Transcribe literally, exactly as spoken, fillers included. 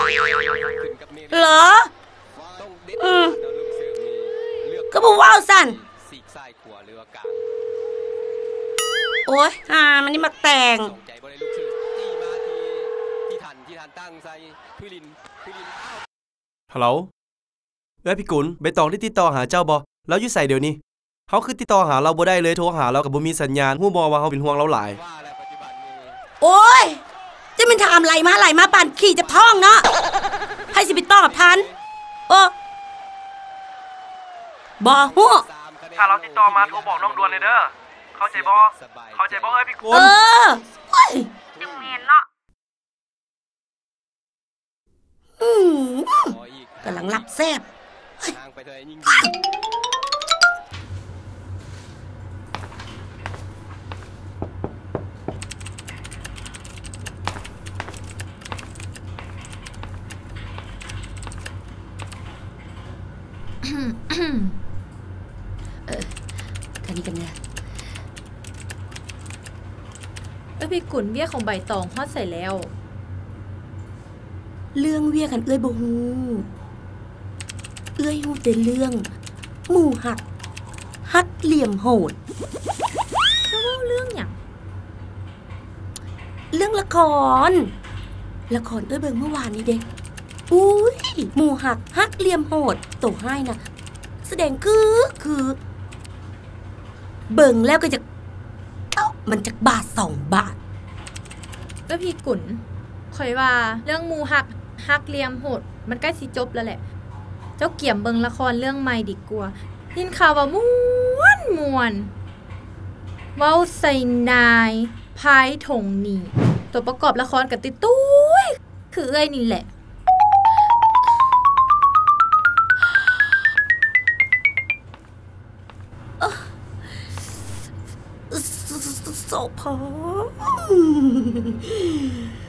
เหรออืมก็บอกว่าสั่นโอ๊ยอ่ามันนี่มาแต่งฮัลโหลเอ้ยพี่กุลใบตองที่ติดต่อหาเจ้าบ่แล้วอยู่ไสเดี๋ยวนี้เฮาคือติดต่อหาเราบ่ได้เลยโทรหาเราก็บ่มีสัญญาณฮู้บ่ว่าเฮาเป็นห่วงเราหลายโอ๊ยจะมันถามไหลมาไหลมาปั่นขี่จะท้องเนาะให้สิไปตอบทันโอ้บ่ฮู้ถ้าเราติดต่อมาโทรบอกน้องด่วนเลยเด้อเข้าใจบ่เข้าใจบ่เอ้ยพี่กุลเออโอ๊ยจังแม่นเนาะอืมกำลังหลับแซ่บเออกันนี้กันเนี่ยเอ้ยพี่กุลเวียของใบตองฮอดใส่แล้วเรื่องเวียกันเอ้ยบ่ฮู้เอ้ยฮู้แต่เรื่องหมู่หักฮักเหลี่ยมโหดจะเล่าเรื่องหยังเรื่องละครละครเอ้ยเบิ่งเมื่อวานนี้เด็กอุ้ยหมู่หักฮักเหลี่ยมโหดโตให้นะแสดงคือคือเบิ่งแล้วก็จะเอ้ามันจะบาทสองบาทเอ้ยพี่กุลข่อยว่าเรื่องหมู่หักฮักเหลี่ยมโหดมันใกล้สิจบแล้วแหละเจ้าเกี่ยมเบิ่งละครเรื่องใหม่ดีกว่ายินข่าวว่าม่วนม่วนเว้าใส่นายพายถงนี่ตัวประกอบละครกับติตุ้ยคือเอ้ยนี่แหละโสภา